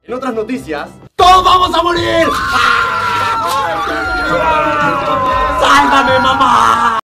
En otras noticias, ¡todos vamos a morir! ¡Sálvame, mamá!